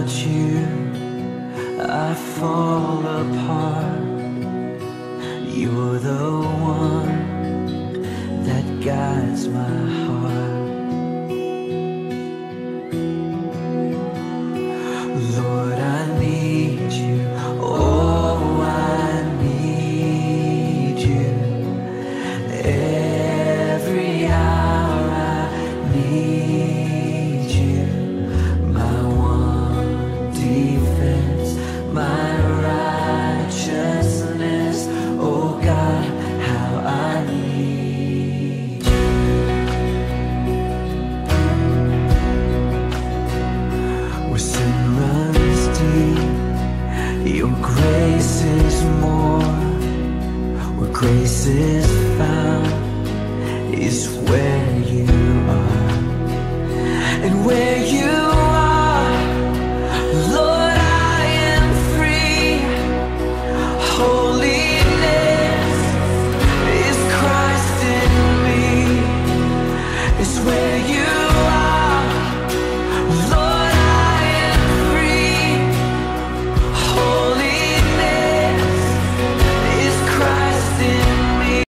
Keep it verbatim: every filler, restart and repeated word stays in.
without you I fall apart. You're the one that guides my heart. Lord, I need you. Oh, I need you. Every hour I need you. My one defense, my righteousness. Oh God, how I need you. Where sin runs deep, your grace is more. Where grace is found is where you are. And where you are, Lord, I am free. Holiness is Christ in me. It's where you